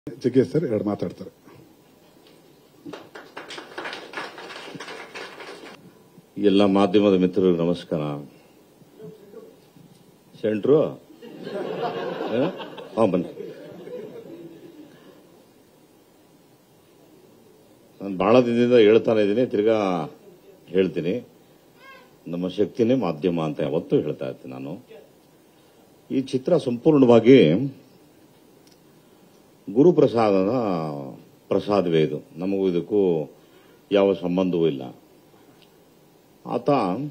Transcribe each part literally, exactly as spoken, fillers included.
Jaggesh sir ಎರಡು ಮಾತಾಡ್ತಾರೆ. ಎಲ್ಲ ಮಾಧ್ಯಮದ ಮಿತ್ರರಿಗೆ ನಮಸ್ಕಾರ. ಸೆಂಟ್ರು ಹಾ ಬನ್ನಿ. ನಾನು ಬಹಳ ದಿನದಿಂದ ಹೇಳ್ತಾನೆ ಇದ್ದೀನಿ, ತಿರ್ಗಾ ಹೇಳ್ತೀನಿ. ನಮ್ಮ ಶಕ್ತಿನೇ ಮಾಧ್ಯಮ ಅಂತ ಯಾವತ್ತೂ ಹೇಳ್ತಾ ಇರ್ತೀನಿ ನಾನು. ಈ ಚಿತ್ರ ಸಂಪೂರ್ಣವಾಗಿ ಗುರುಪ್ರಸಾದನ ಪ್ರಸಾದವೇ ಇದು. ನಮಗೂ ಇದಕ್ಕೂ ಯಾವ ಸಂಬಂಧವೂ ಇಲ್ಲ. ಆತ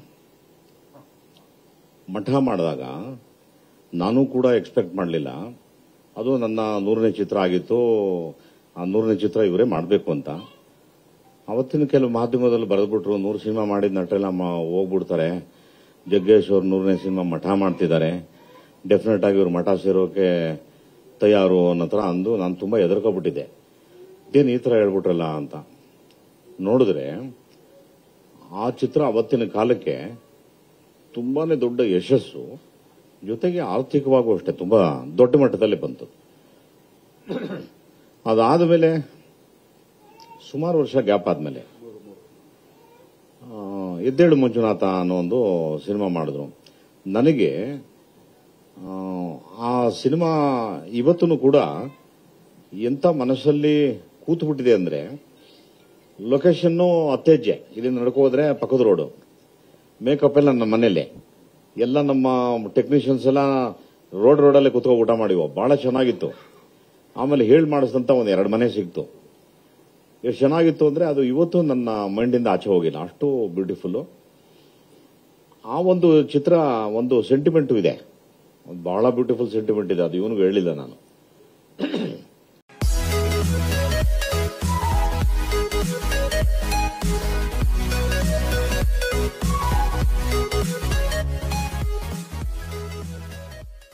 ಮಠ ಮಾಡಿದಾಗ ನಾನು ಕೂಡ ಎಕ್ಸ್ಪೆಕ್ಟ್ ಮಾಡಲಿಲ್ಲ ಅದು ನನ್ನ ನೂರನೇ ಚಿತ್ರ ಆಗಿತ್ತು. ಆ ನೂರನೇ ಚಿತ್ರ ಇವರೇ ಮಾಡಬೇಕು ಅಂತ. ಅವತ್ತಿನ ಕೆಲವು ಮಾಧ್ಯಮದಲ್ಲಿ ಬರೆದ್ಬಿಟ್ರು, ನೂರು ಸಿನಿಮಾ ಮಾಡಿದ ನಟರೆಲ್ಲ ಹೋಗ್ಬಿಡ್ತಾರೆ, ಜಗ್ಗೇಶ್ ಅವರು ನೂರನೇ ಸಿನಿಮಾ ಮಠ ಮಾಡ್ತಿದ್ದಾರೆ, ಡೆಫಿನೆಟ್ ಆಗಿ ಇವ್ರು ಮಠ ಸೇರೋಕೆ ತಯಾರು ಅನ್ನೋ ಥರ ಅಂದು ನಾನು ತುಂಬಾ ಹೆದರ್ಕೊಬಿಟ್ಟಿದ್ದೆ. ಇದೇನು ಈ ಥರ ಹೇಳ್ಬಿಟ್ರಲ್ಲ ಅಂತ. ನೋಡಿದ್ರೆ ಆ ಚಿತ್ರ ಅವತ್ತಿನ ಕಾಲಕ್ಕೆ ತುಂಬಾನೇ ದೊಡ್ಡ ಯಶಸ್ಸು, ಜೊತೆಗೆ ಆರ್ಥಿಕವಾಗೂ ಅಷ್ಟೇ ತುಂಬಾ ದೊಡ್ಡ ಮಟ್ಟದಲ್ಲಿ ಬಂತು. ಅದಾದ ಮೇಲೆ ಸುಮಾರು ವರ್ಷ ಗ್ಯಾಪ್ ಆದ್ಮೇಲೆ ಎದ್ದೇಳು ಮಂಜುನಾಥ ಅನ್ನೋ ಒಂದು ಸಿನಿಮಾ ಮಾಡಿದ್ರು. ನನಗೆ ಆ ಸಿನಿಮಾ ಇವತ್ತೂ ಕೂಡ ಎಂತ ಮನಸ್ಸಲ್ಲಿ ಕೂತು ಬಿಟ್ಟಿದೆ ಅಂದ್ರೆ, ಲೊಕೇಶನ್ನು ಅತ್ತೆಜ್ಜೆ, ಇಲ್ಲಿಂದ ನಡ್ಕೋದ್ರೆ ಪಕ್ಕದ ರೋಡು, ಮೇಕಪ್ ಎಲ್ಲ ನಮ್ಮ ಮನೇಲೆ, ಎಲ್ಲ ನಮ್ಮ ಟೆಕ್ನಿಷಿಯನ್ಸ್ ಎಲ್ಲ ರೋಡ್ ರೋಡಲ್ಲೇ ಕೂತ್ಕೊ ಊಟ ಮಾಡಿವೋ, ಬಹಳ ಚೆನ್ನಾಗಿತ್ತು. ಆಮೇಲೆ ಹೇಳಿ ಮಾಡಿಸಿದಂತ ಒಂದು ಎರಡು ಮನೆ ಸಿಕ್ತು. ಎಷ್ಟು ಚೆನ್ನಾಗಿತ್ತು ಅಂದ್ರೆ ಅದು ಇವತ್ತು ನನ್ನ ಮೈಂಡಿಂದ ಆಚೆ ಹೋಗಿಲ್ಲ, ಅಷ್ಟು ಬ್ಯೂಟಿಫುಲ್. ಆ ಒಂದು ಚಿತ್ರ ಒಂದು ಸೆಂಟಿಮೆಂಟು ಇದೆ, ಬಹಳ ಬ್ಯೂಟಿಫುಲ್ ಸೆಂಟಿಮೆಂಟ್ ಇದೆ. ಅದು ಇವನಿಗೂ ಹೇಳಿಲ್ಲ ನಾನು.